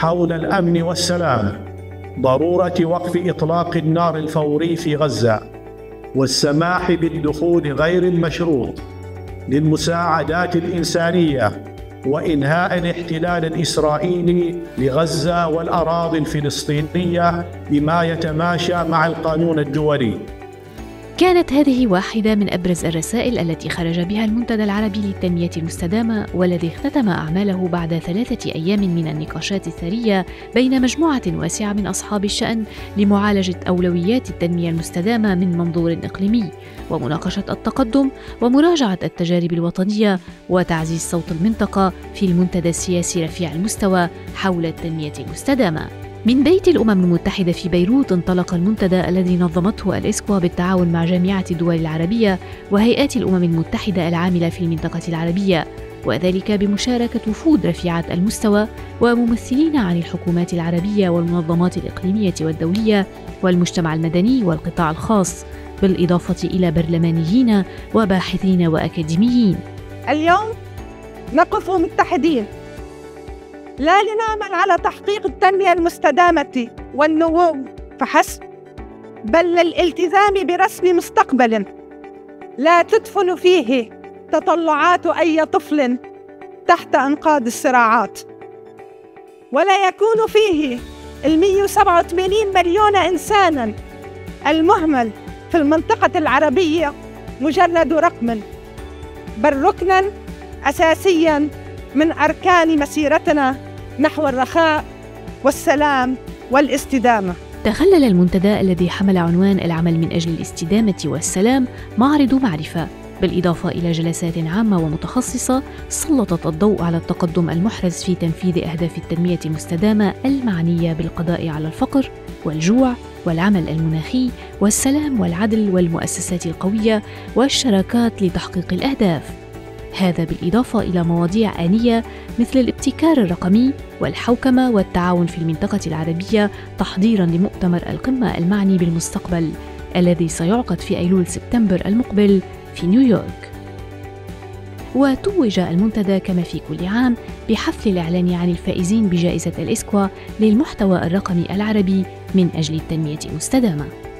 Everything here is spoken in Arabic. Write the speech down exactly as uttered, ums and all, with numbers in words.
حول الأمن والسلام، ضرورة وقف إطلاق النار الفوري في غزة، والسماح بالدخول غير المشروط للمساعدات الإنسانية، وإنهاء الاحتلال الإسرائيلي لغزة والأراضي الفلسطينية بما يتماشى مع القانون الدولي. كانت هذه واحدة من أبرز الرسائل التي خرج بها المنتدى العربي للتنمية المستدامة، والذي اختتم أعماله بعد ثلاثة أيام من النقاشات الثرية بين مجموعة واسعة من أصحاب الشأن لمعالجة أولويات التنمية المستدامة من منظور إقليمي، ومناقشة التقدم ومراجعة التجارب الوطنية وتعزيز صوت المنطقة في المنتدى السياسي رفيع المستوى حول التنمية المستدامة. من بيت الأمم المتحدة في بيروت انطلق المنتدى الذي نظمته الإسكوا بالتعاون مع جامعة الدول العربية وهيئات الأمم المتحدة العاملة في المنطقة العربية، وذلك بمشاركة وفود رفيعة المستوى وممثلين عن الحكومات العربية والمنظمات الإقليمية والدولية والمجتمع المدني والقطاع الخاص، بالإضافة إلى برلمانيين وباحثين وأكاديميين. اليوم نقف متحدين لا لنعمل على تحقيق التنمية المستدامة والنمو فحسب، بل للالتزام برسم مستقبل لا تدفن فيه تطلعات أي طفل تحت أنقاض الصراعات، ولا يكون فيه المئة وسبعة وثمانين مليون إنسانا المهمل في المنطقة العربية مجرد رقم، بل ركنا أساسيا من أركان مسيرتنا نحو الرخاء والسلام والاستدامة. تخلل المنتدى الذي حمل عنوان العمل من أجل الاستدامة والسلام معرض معرفة، بالإضافة إلى جلسات عامة ومتخصصة سلطت الضوء على التقدم المحرز في تنفيذ أهداف التنمية المستدامة المعنية بالقضاء على الفقر والجوع والعمل المناخي والسلام والعدل والمؤسسات القوية والشراكات لتحقيق الأهداف. هذا بالإضافة إلى مواضيع آنية مثل الابتكار الرقمي والحوكمة والتعاون في المنطقة العربية، تحضيراً لمؤتمر القمة المعني بالمستقبل الذي سيعقد في أيلول سبتمبر المقبل في نيويورك. وتوج المنتدى كما في كل عام بحفل الإعلان عن الفائزين بجائزة الإسكوا للمحتوى الرقمي العربي من أجل التنمية المستدامة.